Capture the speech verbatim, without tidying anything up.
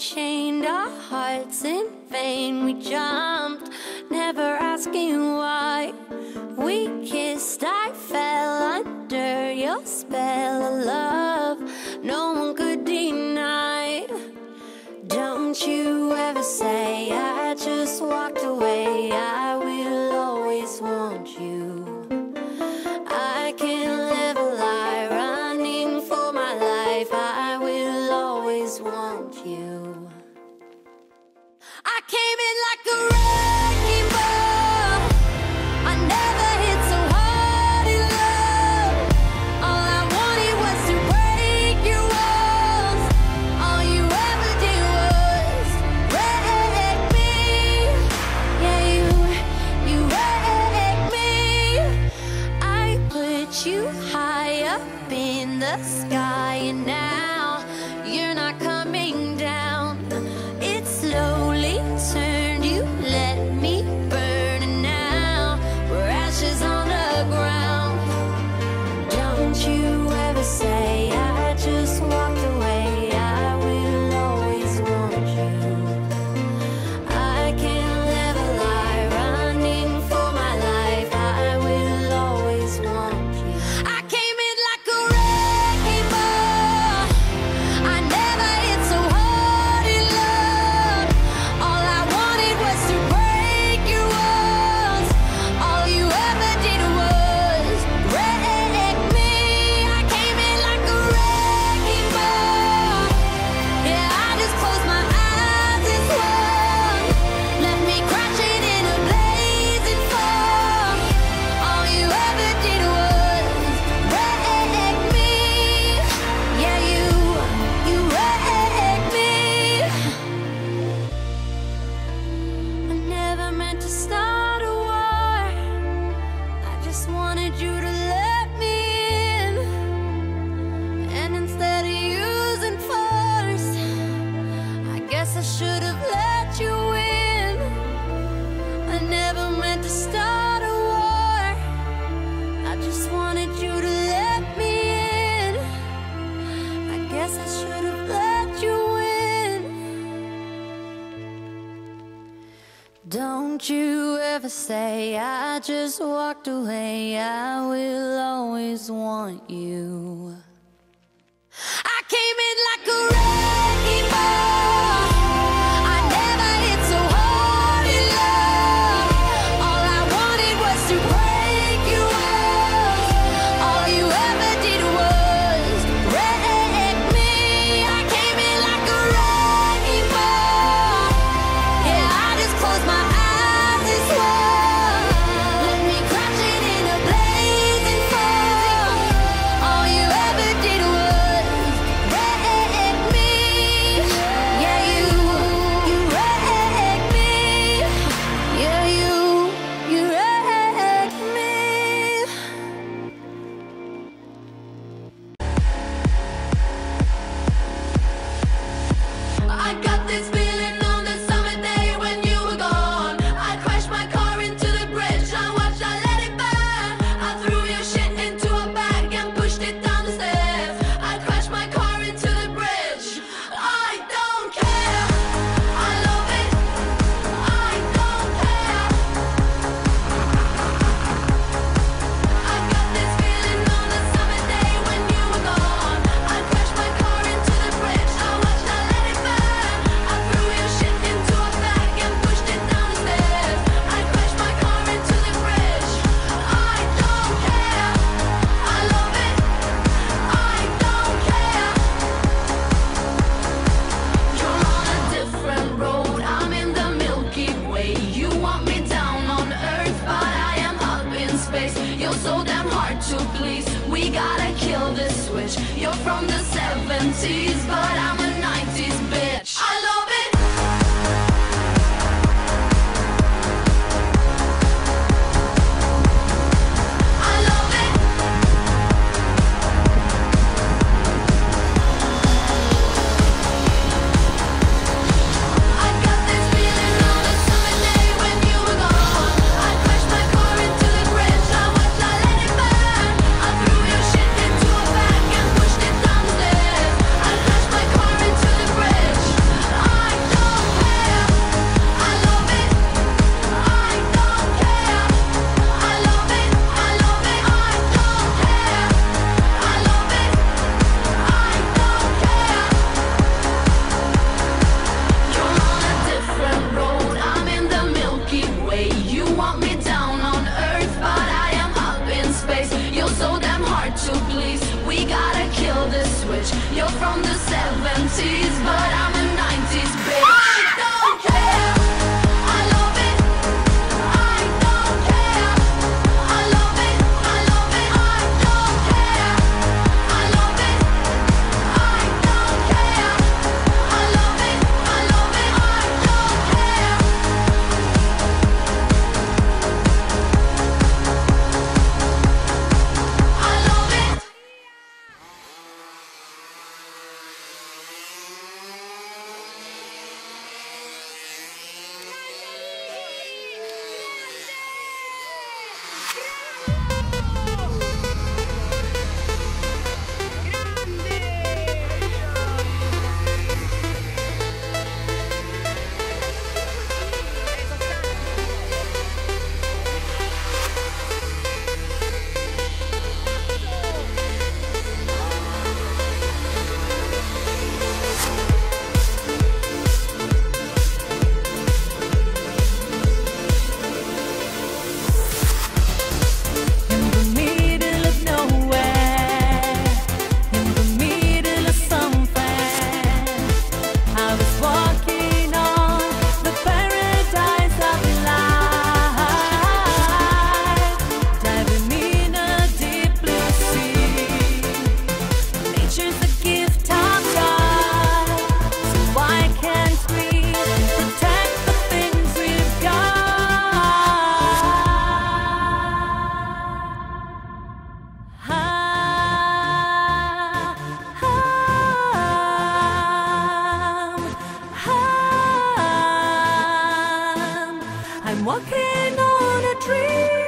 chained our hearts in vain. We jumped, never asking why. We kissed, I fell under your spell of love no one could deny. Don't you ever say I just walked away. I will always want you. I can't live a lie, running for my life. I will always want you. I came in like a wrecking ball. I never hit so hard in love. All I wanted was to break your walls. All you ever did was wreck me. Yeah, you, you wrecked me. I put you high up in the sky, and now you're not coming down. It slowly turned, you let me burn, and now we're ashes on the ground. Don't you ever say I just walked away. I will always want you. I can't live a lie, running for my life. I will always want you. I came in like a wrecking ball. I never hit so hard in love. All I wanted was to break your walls. All you ever did was wreck me. I came in like a wrecking ball. Yeah, I just closed my eyes and swung. Left me crashing in a blazing fall. All you ever did was wreck me. Yeah, you, you wrecked me. I never meant to start a war. I just wanted you to let me in. And instead of using force, I guess I should have let you in. I never meant to start a war. I just wanted you to let me in. I guess I should have let you in. Don't you ever say I just walked away. I will always want you. I came in like a wrecking ball. I never hit so hard in love. All I wanted was to break your walls. All you ever did was wreck me. I came in like a wrecking ball. Yeah, I just closed my eyes and swung. Left me crashing in a blazing fall. All you ever did was wreck me. Yeah, you, you wrecked me. Yeah, you, you wrecked me. I got this feeling on the summer day when you were gone. I crashed my car into the bridge. I watched, I let it burn. I threw your shit into a bag and pushed it down the stairs. I crashed my car into the bridge. I don't care. I love it. I don't care. I got this feeling on the summer day when you were gone. I crashed my car into the bridge. I watched, I let it burn. I threw your shit into a bag and pushed it down the stairs. I crashed my car into the bridge. I don't care. I love it. I don't care. You're on a different road. I'm in the Milky Way. You want me down on Earth, but I am up in space. You're so damn hard to please. We gotta kill this switch. You're from the seventies, but I'm a nineties bitch. I love it. I love it. I got this feeling on a summer day when you were gone. I crashed my car into the bridge. I watched, I let it burn. I threw your shit into a bag and pushed it down the stairs. I crashed my car into the bridge. want me down on earth, but I am up in space. You're so damn hard to please. We gotta kill this switch. You're from the seventies, but I'm a nineties bitch. I don't care. I love it. I don't care. I love it. I love it. I don't care. I love it. I don't care. I love it. I love it. I don't care. I love it. I'm walking on a dream.